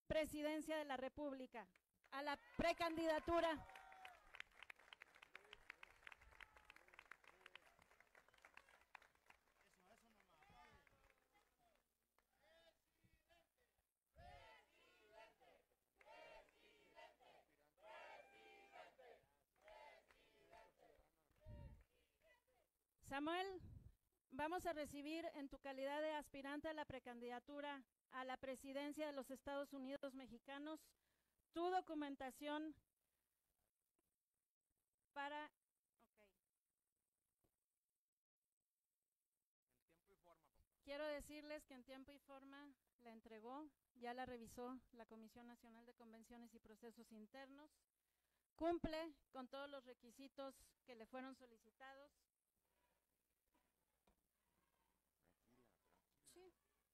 presidencia de la República, a la precandidatura. Samuel, vamos a recibir en tu calidad de aspirante a la precandidatura a la presidencia de los Estados Unidos mexicanos tu documentación para... Quiero decirles que en tiempo y forma la entregó, ya la revisó la Comisión Nacional de Convenciones y Procesos Internos, cumple con todos los requisitos que le fueron solicitados. Sí.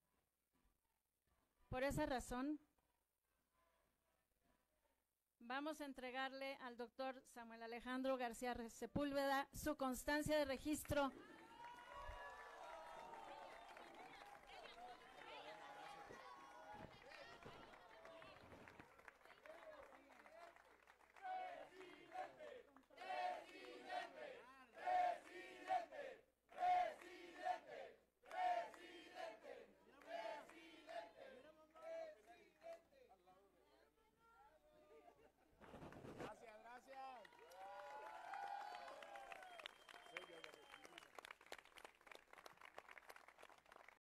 Por esa razón, vamos a entregarle al doctor Samuel Alejandro García Sepúlveda su constancia de registro